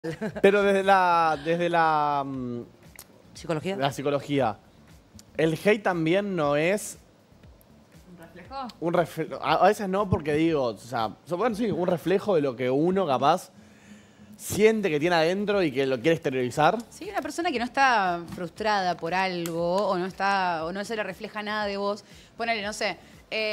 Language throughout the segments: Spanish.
Pero desde la ¿Psicología? la psicología, el hate también no es ¿Un reflejo? un reflejo. A veces no, porque digo, o sea, bueno, sí, un reflejo de lo que uno capaz siente que tiene adentro y que lo quiere exteriorizar. Sí, una persona que no está frustrada por algo o no se le refleja nada de vos. Ponele, no sé,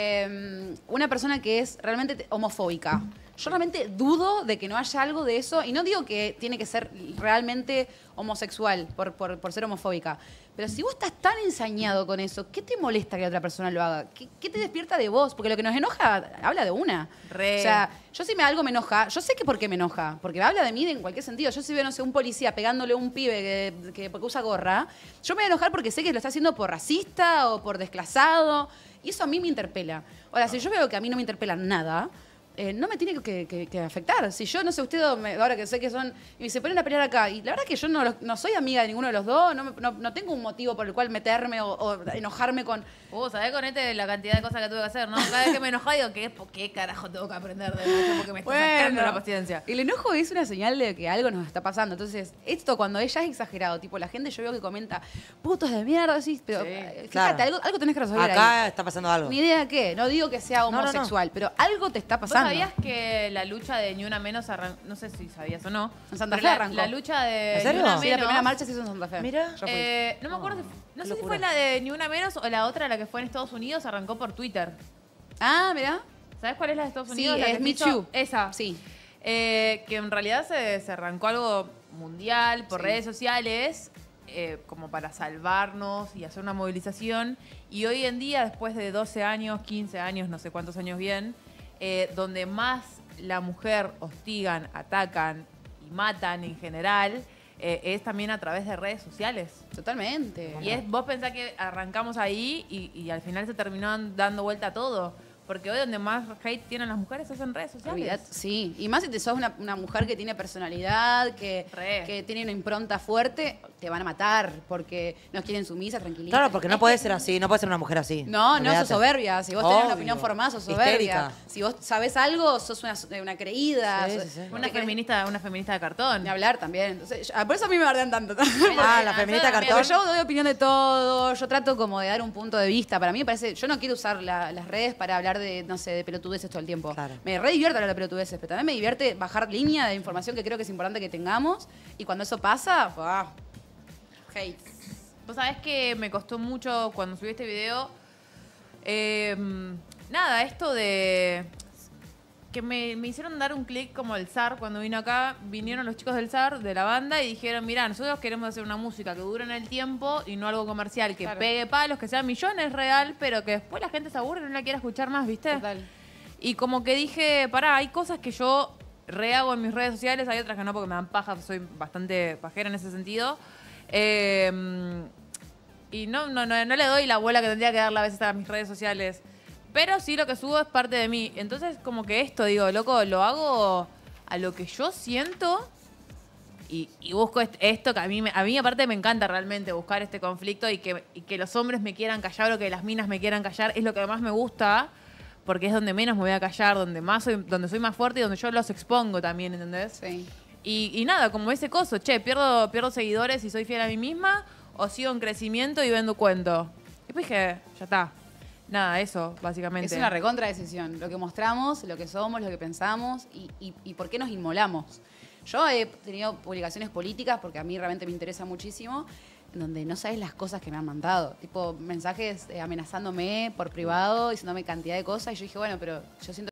una persona que es realmente homofóbica. Yo realmente dudo de que no haya algo de eso, y no digo que tiene que ser realmente homosexual por ser homofóbica, pero si vos estás tan ensañado con eso, ¿qué te molesta que otra persona lo haga? ¿Qué te despierta de vos? Porque lo que nos enoja habla de una. Re. O sea, yo si algo me enoja, yo sé que por qué me enoja, porque habla de mí en cualquier sentido. Yo si veo, no sé, un policía pegándole a un pibe porque usa gorra, yo me voy a enojar porque sé que lo está haciendo por racista o por desclasado, y eso a mí me interpela. Ahora, si yo veo que a mí no me interpela nada, no me tiene que afectar. Si yo, no sé, usted, ahora que sé que son, y se ponen a pelear acá, y la verdad que yo no soy amiga de ninguno de los dos, no tengo un motivo por el cual meterme o enojarme con... ¿Sabés con la cantidad de cosas que tuve que hacer, no? Cada vez que me enojaba digo, ¿qué carajo tengo que aprender de esto? Porque me está sacando la paciencia. El enojo es una señal de que algo nos está pasando. Entonces, esto cuando ella es exagerado, tipo la gente yo veo que comenta, putos de mierda, así, pero Sí, fíjate, claro. algo tenés que resolver Acá ahí. está pasando algo. Ni idea qué, no digo que sea No, no. homosexual, pero algo te está ¿Vos pasando. sabías que la lucha de Ni Una Menos arrancó? No sé si sabías o no. En Santa pero Fe arrancó. La lucha de ¿En serio? Ni Una Sí, la Menos. primera marcha se hizo en Santa Fe. Mira. Yo fui. No me acuerdo, no qué sé si locura. fue la de Ni Una Menos o la otra, la que fue en Estados Unidos, arrancó por Twitter. Ah, mirá. ¿Sabes cuál es la de Estados Sí, Unidos? La que es se Me hizo- Too. Esa. Sí. Que en realidad se arrancó algo mundial por Sí. redes sociales, como para salvarnos y hacer una movilización. Y hoy en día, después de 12 años, 15 años, no sé cuántos años bien, donde más la mujer hostigan, atacan y matan en general, es también a través de redes sociales. Totalmente. Y vos pensás que arrancamos ahí y al final se terminó dando vuelta a todo. Porque hoy donde más hate tienen las mujeres es en redes sociales. Sí, y más si te sos una mujer que tiene personalidad, Re. que tiene una impronta fuerte, te van a matar porque nos quieren sumisa, tranquilita. Claro, porque no puede ser así, no puede ser una mujer así. No, Olvídate. sos soberbia. Si vos tenés una Obvio. opinión formada, sos soberbia. Histérica. Si vos sabés algo, sos una creída. Sí, sos- sí, sí. Una feminista de cartón. Ni hablar también. Entonces, por eso a mí me bardean tanto. Ah, la feminista Porque Porque cartón. yo doy opinión de todo, yo trato como de dar un punto de vista. Para mí me parece, yo no quiero usar las redes para hablar de, no sé, de pelotudeces todo el tiempo. Claro. Me re divierte hablar de pelotudeces, pero también me divierte bajar línea de información que creo que es importante que tengamos. Y cuando eso pasa, hate. Vos sabés que me costó mucho cuando subí este video. Nada, esto de que me hicieron dar un clic como el SAR cuando vino acá. Vinieron los chicos del SAR, de la banda, y dijeron, mirá, nosotros queremos hacer una música que dure en el tiempo y no algo comercial, que Claro. pegue palos, que sea millones real, pero que después la gente se aburre y no la quiera escuchar más, ¿viste? Total. Y como que dije, pará, hay cosas que yo rehago en mis redes sociales, hay otras que no porque me dan paja, soy bastante pajera en ese sentido. Y no le doy la bola que tendría que darle a veces a mis redes sociales. Pero sí lo que subo es parte de mí. Entonces como que esto, digo, loco, lo hago a lo que yo siento y busco esto que a mí aparte me encanta realmente buscar este conflicto y que los hombres me quieran callar o que las minas me quieran callar. Es lo que más me gusta porque es donde menos me voy a callar, donde soy más fuerte y donde yo los expongo también, ¿entendés? Sí. Y nada, como ese coso, che, pierdo seguidores y soy fiel a mí misma, o sigo en crecimiento y vendo cuento. Y después dije, ya está. Nada, eso, básicamente. Es una recontra decisión. Lo que mostramos, lo que somos, lo que pensamos y por qué nos inmolamos. Yo he tenido publicaciones políticas porque a mí realmente me interesa muchísimo, en donde no sabes las cosas que me han mandado. Tipo mensajes amenazándome por privado, diciéndome cantidad de cosas. Y yo dije, bueno, pero yo siento